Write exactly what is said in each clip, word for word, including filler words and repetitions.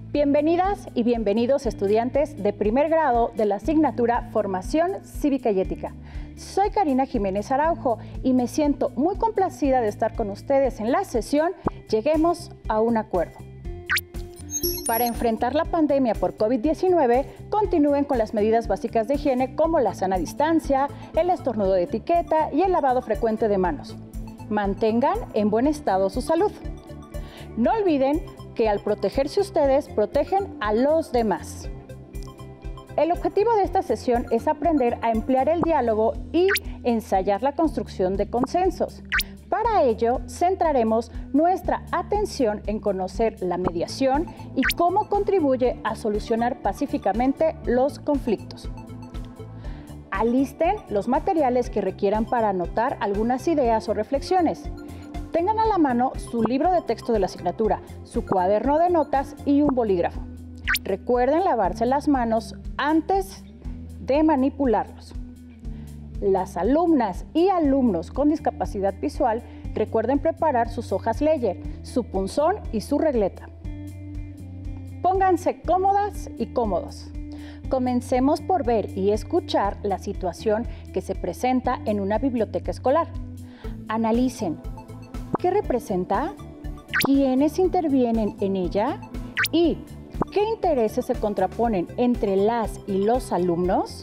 Bienvenidas y bienvenidos estudiantes de primer grado de la asignatura Formación Cívica y Ética. Soy Karina Jiménez Araujo y me siento muy complacida de estar con ustedes en la sesión Lleguemos a un acuerdo. Para enfrentar la pandemia por COVID diecinueve, continúen con las medidas básicas de higiene como la sana distancia, el estornudo de etiqueta y el lavado frecuente de manos. Mantengan en buen estado su salud. No olviden que al protegerse ustedes, protegen a los demás. El objetivo de esta sesión es aprender a emplear el diálogo y ensayar la construcción de consensos. Para ello, centraremos nuestra atención en conocer la mediación y cómo contribuye a solucionar pacíficamente los conflictos. Alisten los materiales que requieran para anotar algunas ideas o reflexiones. Tengan a la mano su libro de texto de la asignatura, su cuaderno de notas y un bolígrafo. Recuerden lavarse las manos antes de manipularlos. Las alumnas y alumnos con discapacidad visual recuerden preparar sus hojas Ledger, su punzón y su regleta. Pónganse cómodas y cómodos. Comencemos por ver y escuchar la situación que se presenta en una biblioteca escolar. Analicen qué representa, quiénes intervienen en ella y qué intereses se contraponen entre las y los alumnos.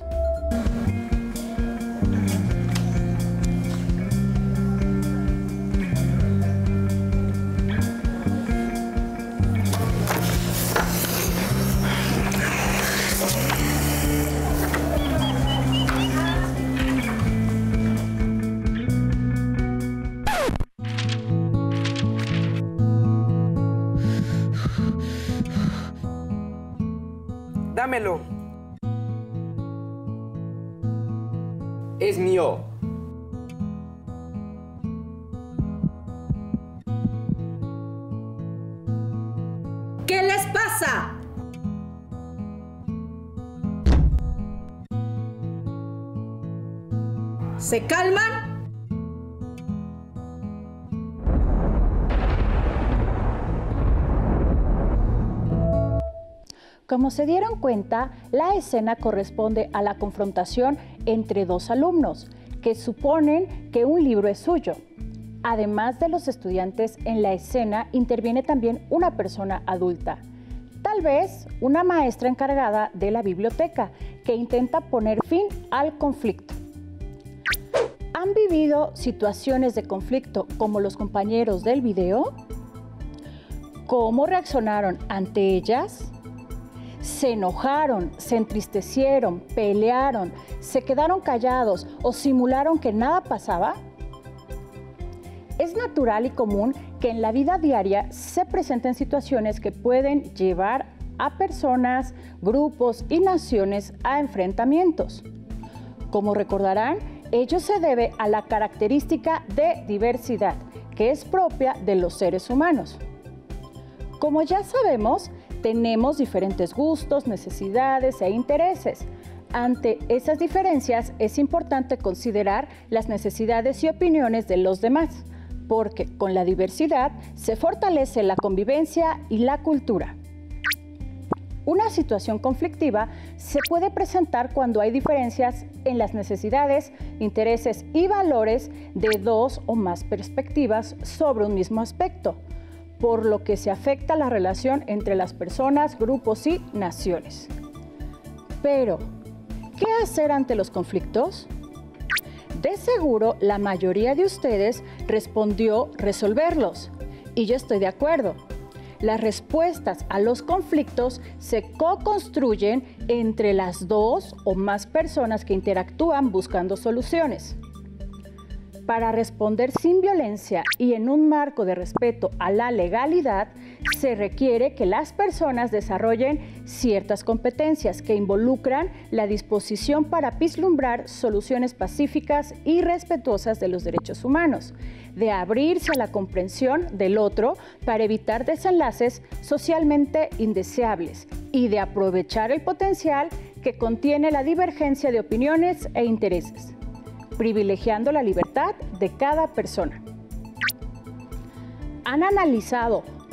Dámelo. Es mío. ¿Qué les pasa? ¿Se calman? Como se dieron cuenta, la escena corresponde a la confrontación entre dos alumnos que suponen que un libro es suyo. Además de los estudiantes, en la escena interviene también una persona adulta, tal vez una maestra encargada de la biblioteca que intenta poner fin al conflicto. ¿Han vivido situaciones de conflicto como los compañeros del video? ¿Cómo reaccionaron ante ellas? ¿Se enojaron, se entristecieron, pelearon, se quedaron callados o simularon que nada pasaba? Es natural y común que en la vida diaria se presenten situaciones que pueden llevar a personas, grupos y naciones a enfrentamientos. Como recordarán, ello se debe a la característica de diversidad, que es propia de los seres humanos. Como ya sabemos, tenemos diferentes gustos, necesidades e intereses. Ante esas diferencias es importante considerar las necesidades y opiniones de los demás, porque con la diversidad se fortalece la convivencia y la cultura. Una situación conflictiva se puede presentar cuando hay diferencias en las necesidades, intereses y valores de dos o más perspectivas sobre un mismo aspecto, por lo que se afecta la relación entre las personas, grupos y naciones. Pero, ¿qué hacer ante los conflictos? De seguro, la mayoría de ustedes respondió resolverlos, y yo estoy de acuerdo. Las respuestas a los conflictos se co-construyen entre las dos o más personas que interactúan buscando soluciones. Para responder sin violencia y en un marco de respeto a la legalidad, se requiere que las personas desarrollen ciertas competencias que involucran la disposición para vislumbrar soluciones pacíficas y respetuosas de los derechos humanos, de abrirse a la comprensión del otro para evitar desenlaces socialmente indeseables y de aprovechar el potencial que contiene la divergencia de opiniones e intereses, privilegiando la libertad de cada persona. ¿Han analizado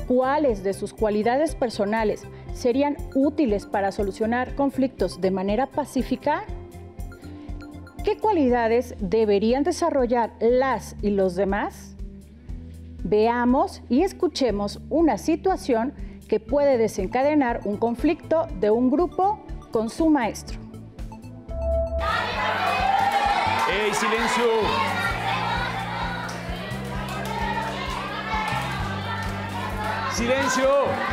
cuáles de sus cualidades personales serían útiles para solucionar conflictos de manera pacífica, ¿qué cualidades deberían desarrollar las y los demás? Veamos y escuchemos una situación que puede desencadenar un conflicto de un grupo con su maestro. ¡Ey, silencio! ¡Silencio!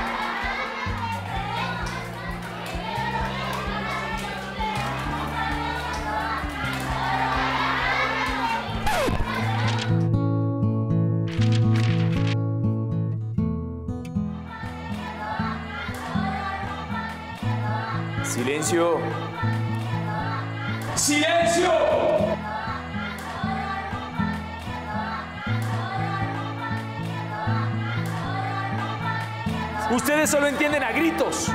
Silencio. ¡Silencio! Ustedes solo entienden a gritos.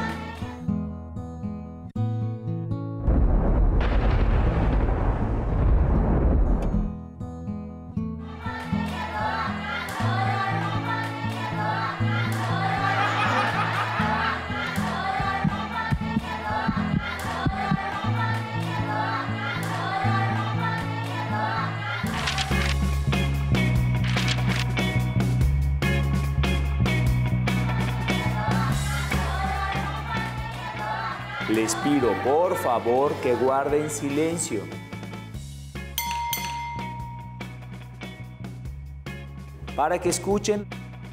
Les pido, por favor, que guarden silencio. Para que escuchen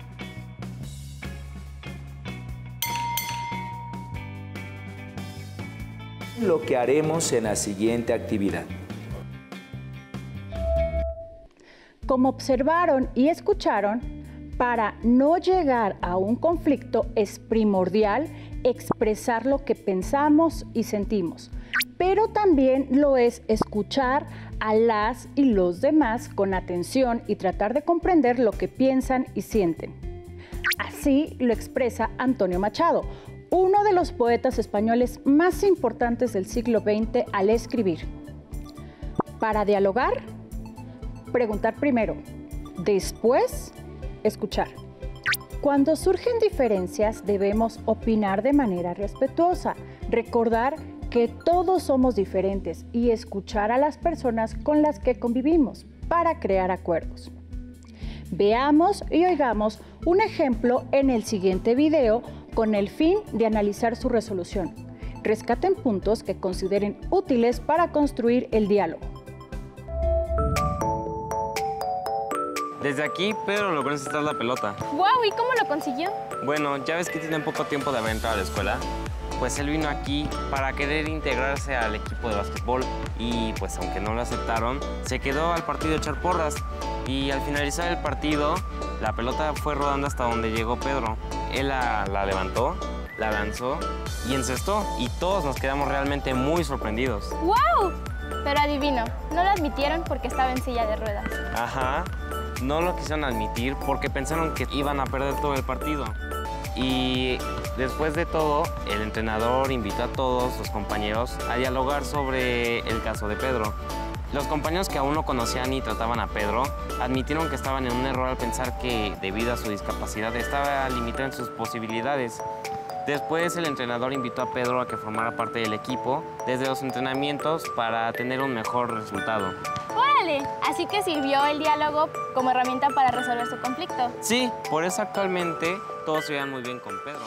lo que haremos en la siguiente actividad. Como observaron y escucharon, para no llegar a un conflicto es primordial expresar lo que pensamos y sentimos, pero también lo es escuchar a las y los demás con atención y tratar de comprender lo que piensan y sienten. Así lo expresa Antonio Machado, uno de los poetas españoles más importantes del siglo veinte al escribir. Para dialogar, preguntar primero, después escuchar. Cuando surgen diferencias debemos opinar de manera respetuosa, recordar que todos somos diferentes y escuchar a las personas con las que convivimos para crear acuerdos. Veamos y oigamos un ejemplo en el siguiente video con el fin de analizar su resolución. Rescaten puntos que consideren útiles para construir el diálogo. Desde aquí, Pedro logró encestar la pelota. ¡Guau! ¿Y cómo lo consiguió? Bueno, ya ves que tiene poco tiempo de haber entrado a la escuela. Pues él vino aquí para querer integrarse al equipo de básquetbol y pues aunque no lo aceptaron, se quedó al partido a echar porras. Y al finalizar el partido, la pelota fue rodando hasta donde llegó Pedro. Él la, la levantó, la lanzó y encestó. Y todos nos quedamos realmente muy sorprendidos. ¡Guau! Pero adivino, no lo admitieron porque estaba en silla de ruedas. Ajá. No lo quisieron admitir porque pensaron que iban a perder todo el partido. Y después de todo, el entrenador invitó a todos los compañeros a dialogar sobre el caso de Pedro. Los compañeros que aún no conocían y trataban a Pedro admitieron que estaban en un error al pensar que, debido a su discapacidad, estaba limitado en sus posibilidades. Después, el entrenador invitó a Pedro a que formara parte del equipo desde los entrenamientos para tener un mejor resultado. ¡Órale! Así que sirvió el diálogo como herramienta para resolver su conflicto. Sí, por eso actualmente todos se llevan muy bien con Pedro.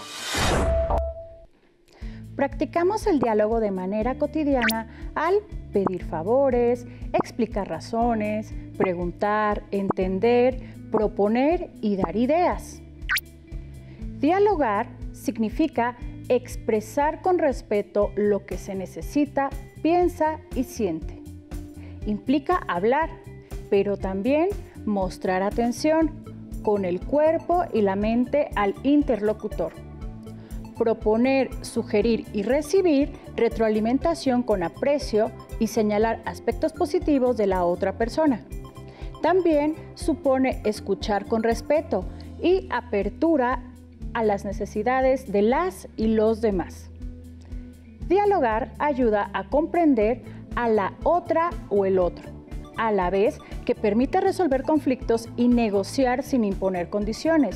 Practicamos el diálogo de manera cotidiana al pedir favores, explicar razones, preguntar, entender, proponer y dar ideas. Dialogar significa expresar con respeto lo que se necesita, piensa y siente. Implica hablar, pero también mostrar atención con el cuerpo y la mente al interlocutor. Proponer, sugerir y recibir retroalimentación con aprecio y señalar aspectos positivos de la otra persona. También supone escuchar con respeto y apertura a las necesidades de las y los demás. Dialogar ayuda a comprender a la otra o el otro, a la vez que permite resolver conflictos y negociar sin imponer condiciones,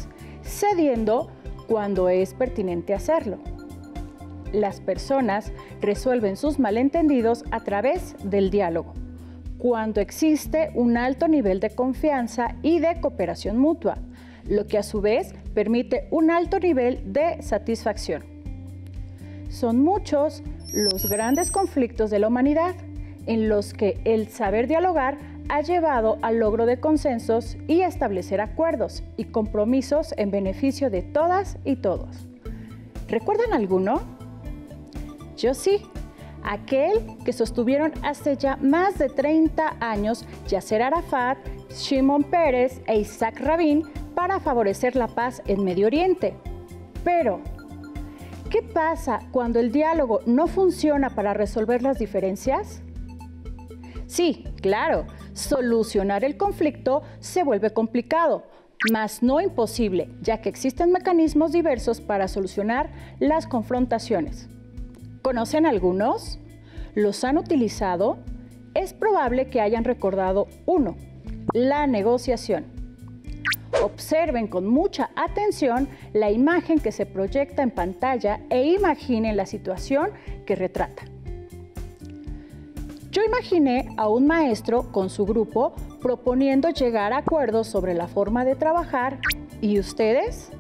cediendo cuando es pertinente hacerlo. Las personas resuelven sus malentendidos a través del diálogo, cuando existe un alto nivel de confianza y de cooperación mutua, lo que a su vez permite un alto nivel de satisfacción. Son muchos los grandes conflictos de la humanidad en los que el saber dialogar ha llevado al logro de consensos y establecer acuerdos y compromisos en beneficio de todas y todos. ¿Recuerdan alguno? Yo sí, aquel que sostuvieron hace ya más de treinta años Yasser Arafat, Shimon Peres e Isaac Rabin para favorecer la paz en Medio Oriente. Pero, ¿qué pasa cuando el diálogo no funciona para resolver las diferencias? Sí, claro, solucionar el conflicto se vuelve complicado, mas no imposible, ya que existen mecanismos diversos para solucionar las confrontaciones. ¿Conocen algunos? ¿Los han utilizado? Es probable que hayan recordado uno, la negociación. Observen con mucha atención la imagen que se proyecta en pantalla e imaginen la situación que retrata. Yo imaginé a un maestro con su grupo proponiendo llegar a acuerdos sobre la forma de trabajar. ¿Y ustedes?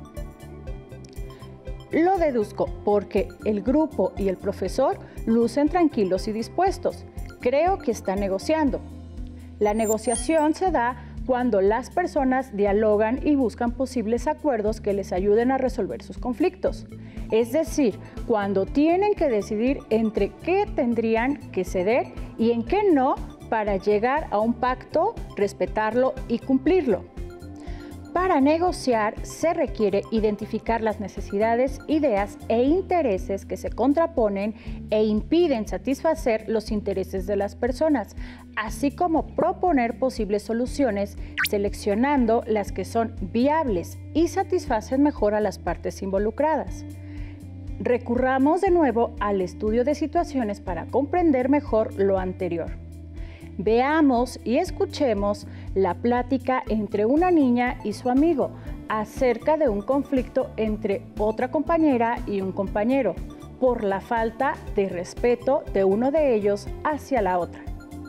Lo deduzco porque el grupo y el profesor lucen tranquilos y dispuestos. Creo que están negociando. La negociación se da cuando las personas dialogan y buscan posibles acuerdos que les ayuden a resolver sus conflictos. Es decir, cuando tienen que decidir entre qué tendrían que ceder y en qué no para llegar a un pacto, respetarlo y cumplirlo. Para negociar se requiere identificar las necesidades, ideas e intereses que se contraponen e impiden satisfacer los intereses de las personas, así como proponer posibles soluciones seleccionando las que son viables y satisfacen mejor a las partes involucradas. Recurramos de nuevo al estudio de situaciones para comprender mejor lo anterior. Veamos y escuchemos la plática entre una niña y su amigo acerca de un conflicto entre otra compañera y un compañero por la falta de respeto de uno de ellos hacia la otra.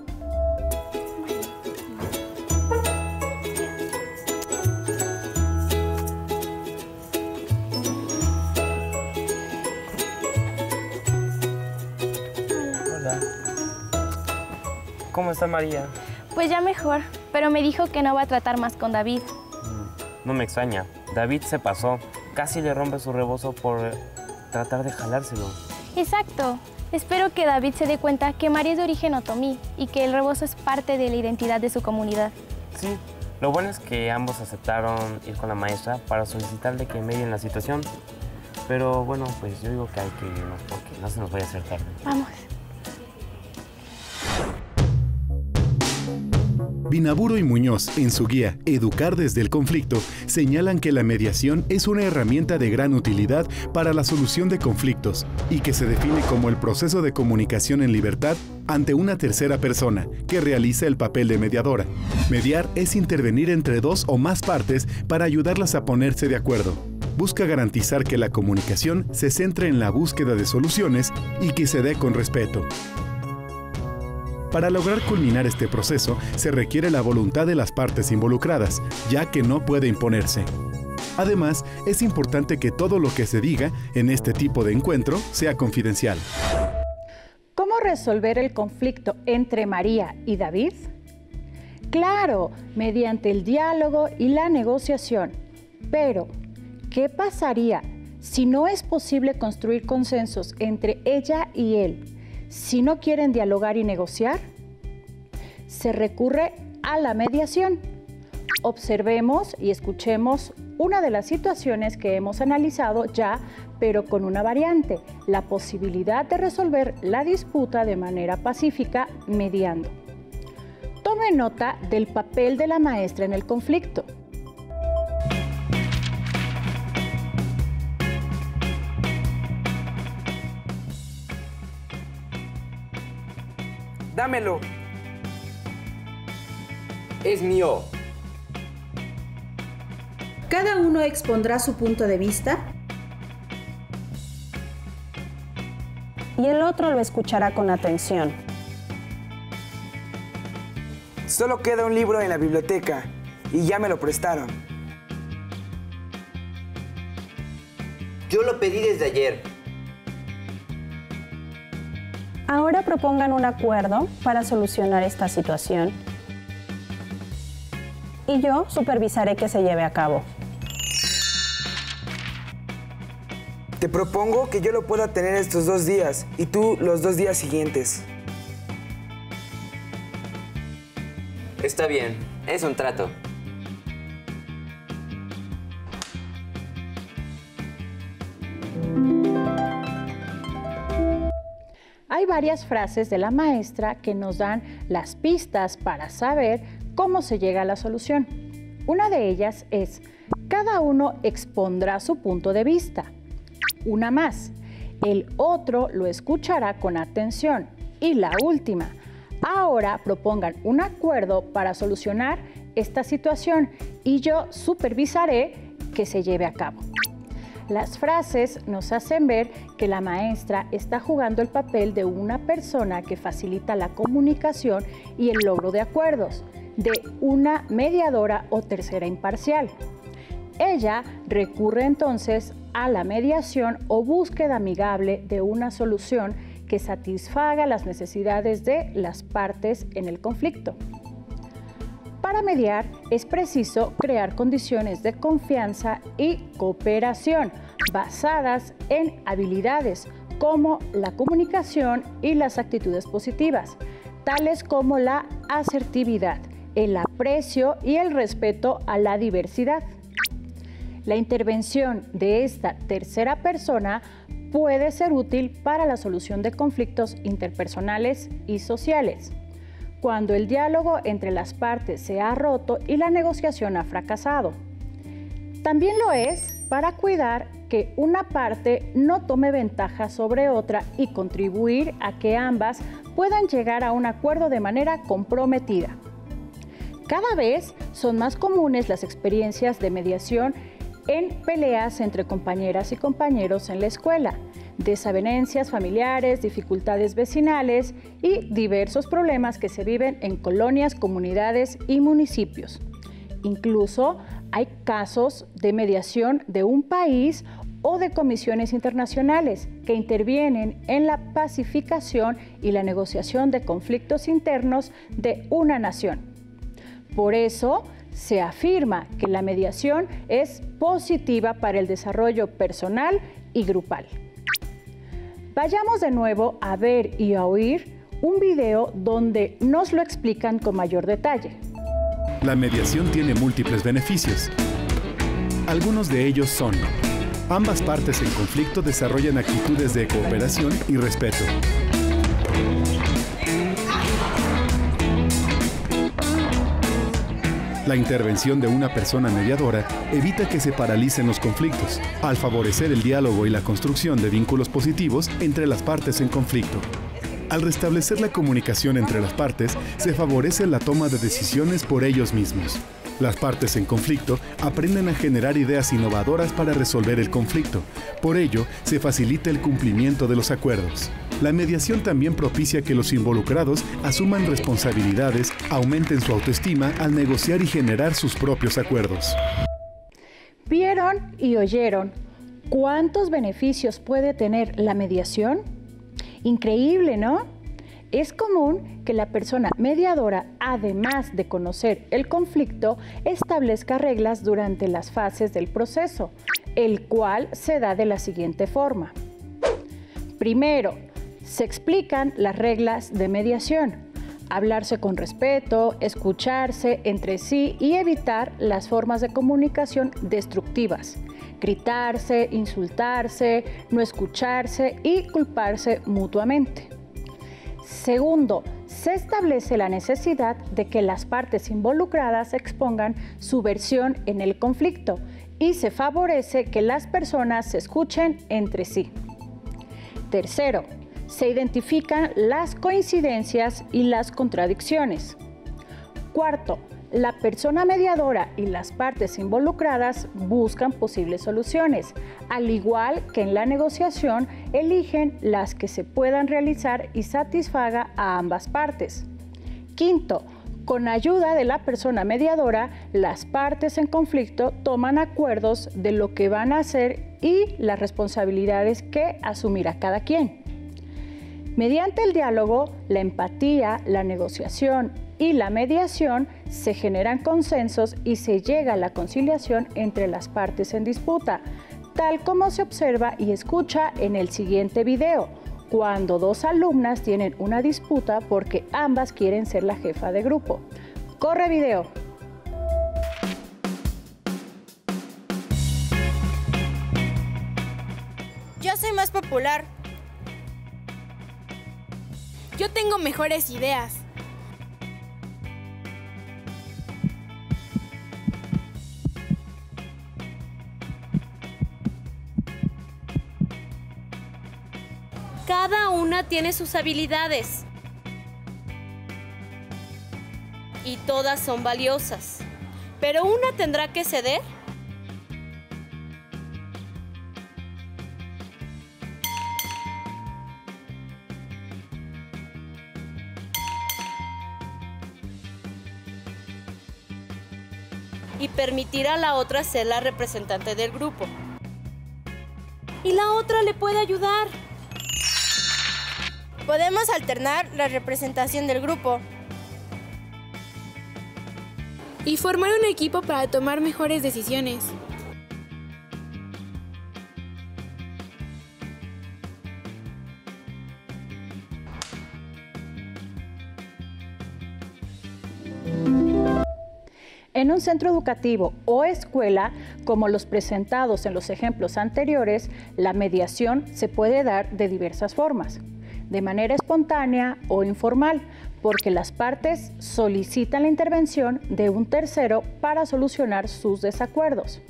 ¿Cómo está María? Pues ya mejor, pero me dijo que no va a tratar más con David. No me extraña. David se pasó. Casi le rompe su rebozo por tratar de jalárselo. Exacto. Espero que David se dé cuenta que María es de origen otomí y que el rebozo es parte de la identidad de su comunidad. Sí. Lo bueno es que ambos aceptaron ir con la maestra para solicitarle que medien la situación. Pero bueno, pues yo digo que hay que irnos porque no se nos vaya a hacer tarde. Vamos. Vinaburo y Muñoz, en su guía Educar desde el conflicto, señalan que la mediación es una herramienta de gran utilidad para la solución de conflictos y que se define como el proceso de comunicación en libertad ante una tercera persona que realiza el papel de mediadora. Mediar es intervenir entre dos o más partes para ayudarlas a ponerse de acuerdo. Busca garantizar que la comunicación se centre en la búsqueda de soluciones y que se dé con respeto. Para lograr culminar este proceso, se requiere la voluntad de las partes involucradas, ya que no puede imponerse. Además, es importante que todo lo que se diga en este tipo de encuentro sea confidencial. ¿Cómo resolver el conflicto entre María y David? Claro, mediante el diálogo y la negociación. Pero, ¿qué pasaría si no es posible construir consensos entre ella y él? Si no quieren dialogar y negociar, se recurre a la mediación. Observemos y escuchemos una de las situaciones que hemos analizado ya, pero con una variante, la posibilidad de resolver la disputa de manera pacífica mediando. Tome nota del papel de la maestra en el conflicto. Dámelo. Es mío. Cada uno expondrá su punto de vista y el otro lo escuchará con atención. Solo queda un libro en la biblioteca y ya me lo prestaron. Yo lo pedí desde ayer. Ahora propongan un acuerdo para solucionar esta situación y yo supervisaré que se lleve a cabo. Te propongo que yo lo pueda tener estos dos días y tú los dos días siguientes. Está bien, es un trato. Hay varias frases de la maestra que nos dan las pistas para saber cómo se llega a la solución. Una de ellas es, cada uno expondrá su punto de vista. Una más, el otro lo escuchará con atención. Y la última, ahora propongan un acuerdo para solucionar esta situación y yo supervisaré que se lleve a cabo. Las frases nos hacen ver que la maestra está jugando el papel de una persona que facilita la comunicación y el logro de acuerdos, de una mediadora o tercera imparcial. Ella recurre entonces a la mediación o búsqueda amigable de una solución que satisfaga las necesidades de las partes en el conflicto. Para mediar es preciso crear condiciones de confianza y cooperación basadas en habilidades como la comunicación y las actitudes positivas, tales como la asertividad, el aprecio y el respeto a la diversidad. La intervención de esta tercera persona puede ser útil para la solución de conflictos interpersonales y sociales, cuando el diálogo entre las partes se ha roto y la negociación ha fracasado. También lo es para cuidar que una parte no tome ventaja sobre otra y contribuir a que ambas puedan llegar a un acuerdo de manera comprometida. Cada vez son más comunes las experiencias de mediación en peleas entre compañeras y compañeros en la escuela, desavenencias familiares, dificultades vecinales y diversos problemas que se viven en colonias, comunidades y municipios. Incluso hay casos de mediación de un país o de comisiones internacionales que intervienen en la pacificación y la negociación de conflictos internos de una nación. Por eso, se afirma que la mediación es positiva para el desarrollo personal y grupal. Vayamos de nuevo a ver y a oír un video donde nos lo explican con mayor detalle. La mediación tiene múltiples beneficios. Algunos de ellos son: ambas partes en conflicto desarrollan actitudes de cooperación y respeto. La intervención de una persona mediadora evita que se paralicen los conflictos, al favorecer el diálogo y la construcción de vínculos positivos entre las partes en conflicto. Al restablecer la comunicación entre las partes, se favorece la toma de decisiones por ellos mismos. Las partes en conflicto aprenden a generar ideas innovadoras para resolver el conflicto. Por ello, se facilita el cumplimiento de los acuerdos. La mediación también propicia que los involucrados asuman responsabilidades, aumenten su autoestima al negociar y generar sus propios acuerdos. ¿Vieron y oyeron cuántos beneficios puede tener la mediación? Increíble, ¿no? Es común que la persona mediadora, además de conocer el conflicto, establezca reglas durante las fases del proceso, el cual se da de la siguiente forma. Primero, se explican las reglas de mediación: hablarse con respeto, escucharse entre sí y evitar las formas de comunicación destructivas, gritarse, insultarse, no escucharse y culparse mutuamente. Segundo, se establece la necesidad de que las partes involucradas expongan su versión en el conflicto y se favorece que las personas se escuchen entre sí. Tercero, se identifican las coincidencias y las contradicciones. Cuarto, La persona mediadora y las partes involucradas buscan posibles soluciones. Al igual que en la negociación, eligen las que se puedan realizar y satisfaga a ambas partes. Quinto, con ayuda de la persona mediadora, las partes en conflicto toman acuerdos de lo que van a hacer y las responsabilidades que asumirá cada quien. Mediante el diálogo, la empatía, la negociación y la mediación se generan consensos y se llega a la conciliación entre las partes en disputa, tal como se observa y escucha en el siguiente video, cuando dos alumnas tienen una disputa porque ambas quieren ser la jefa de grupo. ¡Corre video! Yo soy más popular. Yo tengo mejores ideas. Cada una tiene sus habilidades. Y todas son valiosas. ¿Pero una tendrá que ceder? Y permitir a la otra ser la representante del grupo. Y la otra le puede ayudar. Podemos alternar la representación del grupo. Y formar un equipo para tomar mejores decisiones. En un centro educativo o escuela, como los presentados en los ejemplos anteriores, la mediación se puede dar de diversas formas, de manera espontánea o informal, porque las partes solicitan la intervención de un tercero para solucionar sus desacuerdos.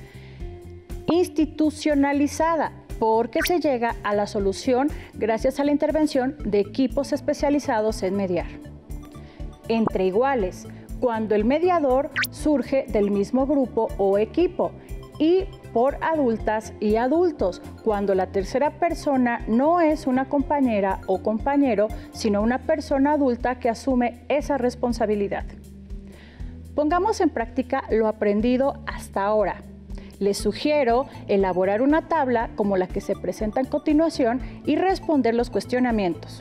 Institucionalizada, porque se llega a la solución gracias a la intervención de equipos especializados en mediar. Entre iguales, cuando el mediador surge del mismo grupo o equipo, y por adultas y adultos, cuando la tercera persona no es una compañera o compañero, sino una persona adulta que asume esa responsabilidad. Pongamos en práctica lo aprendido hasta ahora. Les sugiero elaborar una tabla como la que se presenta en continuación y responder los cuestionamientos.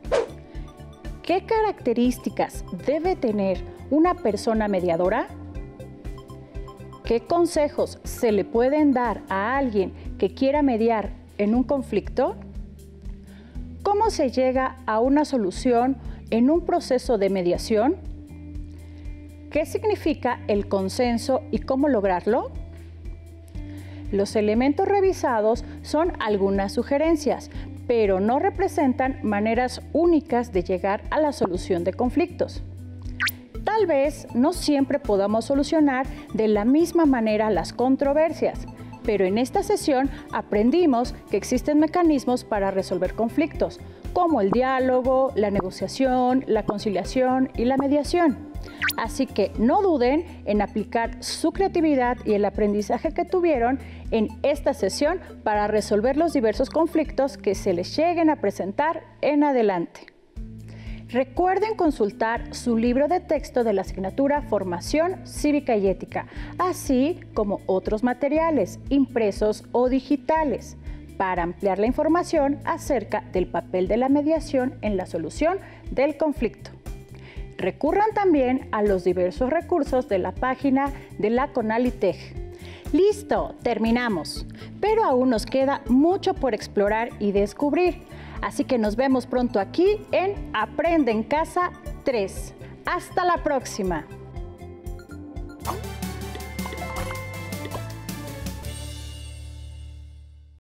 ¿Qué características debe tener una persona mediadora? ¿Qué consejos se le pueden dar a alguien que quiera mediar en un conflicto? ¿Cómo se llega a una solución en un proceso de mediación? ¿Qué significa el consenso y cómo lograrlo? Los elementos revisados son algunas sugerencias, pero no representan maneras únicas de llegar a la solución de conflictos. Tal vez no siempre podamos solucionar de la misma manera las controversias, pero en esta sesión aprendimos que existen mecanismos para resolver conflictos, como el diálogo, la negociación, la conciliación y la mediación. Así que no duden en aplicar su creatividad y el aprendizaje que tuvieron en esta sesión para resolver los diversos conflictos que se les lleguen a presentar en adelante. Recuerden consultar su libro de texto de la asignatura Formación Cívica y Ética, así como otros materiales impresos o digitales, para ampliar la información acerca del papel de la mediación en la solución del conflicto. Recurran también a los diversos recursos de la página de la CONALITEG. ¡Listo! Terminamos. Pero aún nos queda mucho por explorar y descubrir. Así que nos vemos pronto aquí en Aprende en Casa tres. ¡Hasta la próxima!